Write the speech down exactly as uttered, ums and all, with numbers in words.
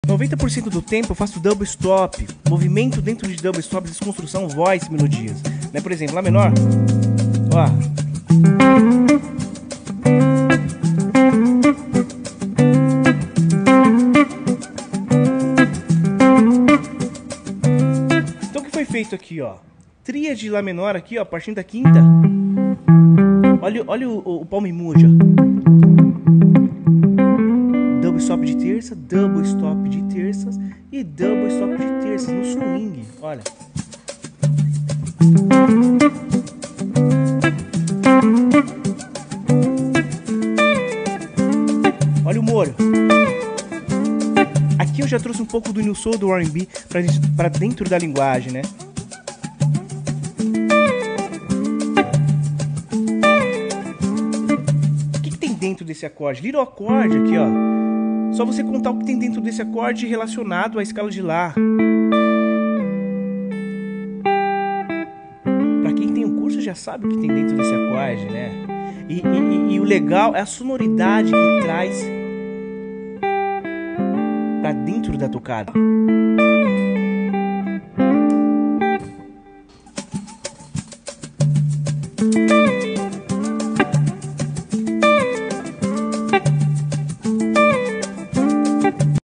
noventa por cento do tempo eu faço double stop, movimento dentro de double stop, desconstrução, voice, melodias, né? Por exemplo, Lá menor, ó. Então o que foi feito aqui, ó? Tríade de Lá menor aqui, ó, partindo da quinta. Olha, olha o, o, o palmo e muja. Double stop de terça, double stop de terças e double stop de terças no swing. Olha. Olha o Moro. Aqui eu já trouxe um pouco do New Soul, do R and B para dentro da linguagem, né? O que, que tem dentro desse acorde? Little acorde aqui, ó. Só você contar o que tem dentro desse acorde relacionado à escala de Lá. Pra quem tem um curso já sabe o que tem dentro desse acorde, né? E, e, e, e o legal é a sonoridade que traz pra dentro da tocada.